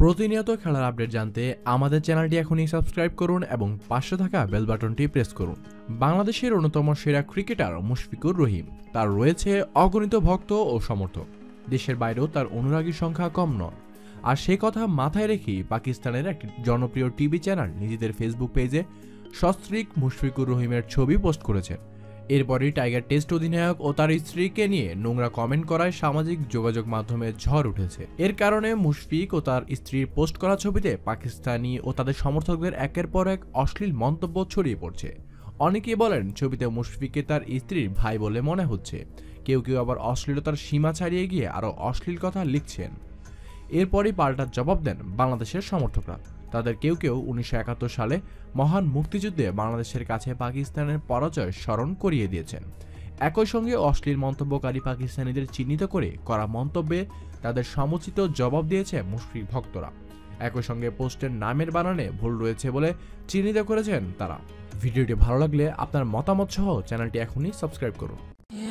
প্রতিনিয়ত খেলার আপডেট জানতে আমাদের চ্যানেলটি এখনই সাবস্ক্রাইব করুন এবং পাশে থাকা বেল বাটনটি প্রেস করুন। বাংলাদেশের অন্যতম সেরা ক্রিকেটার মুশফিকুর রহিম, তার রয়েছে অগণিত ভক্ত ও সমর্থক। দেশের বাইরেও তার অনুরাগীর সংখ্যা কম নয়। আর সেই কথা মাথায় রেখেই পাকিস্তানের একটি জনপ্রিয় টিভি চ্যানেল নিজেদের ফেসবুক পেজে সস্ত্রীক মুশফিকুর রহিমের ছবি পোস্ট করেছেন। এরপরই টাইগার টেস্ট অধিনায়ক ও তার স্ত্রীকে নিয়ে নোংরা কমেন্ট করায় সামাজিক যোগাযোগ মাধ্যমে ঝড় উঠেছে। এর কারণে মুশফিক ও তার স্ত্রীর পোস্ট করা ছবিতে পাকিস্তানি ও তাদের সমর্থকদের একের পর এক অশ্লীল মন্তব্য ছড়িয়ে পড়ছে। অনেকেই বলেন ছবিতে মুশফিককে তার স্ত্রীর ভাই বলে মনে হচ্ছে, কেউ কেউ আবার অশ্লীলতার সীমা ছাড়িয়ে গিয়ে আরও অশ্লীল কথা লিখছেন। এরপরই পাল্টা জবাব দেন বাংলাদেশের সমর্থকরা। তাদের কেউ কেউ 1971 সালে মহান মুক্তিযুদ্ধে বাংলাদেশের কাছে পাকিস্তানের পরাজয় স্মরণ করিয়ে দিয়েছেন। একই সঙ্গে অশ্লীল মন্তব্যকারী পাকিস্তানিদের চিহ্নিত করে করা মন্তব্যে তাদের সমুচিত জবাব দিয়েছে মুশফিক ভক্তরা। একই সঙ্গে পোস্টের নামের বানানে ভুল রয়েছে বলে চিহ্নিত করেছেন তারা। ভিডিওটি ভালো লাগলে আপনার মতামত সহ চ্যানেলটি এখনই সাবস্ক্রাইব করুন।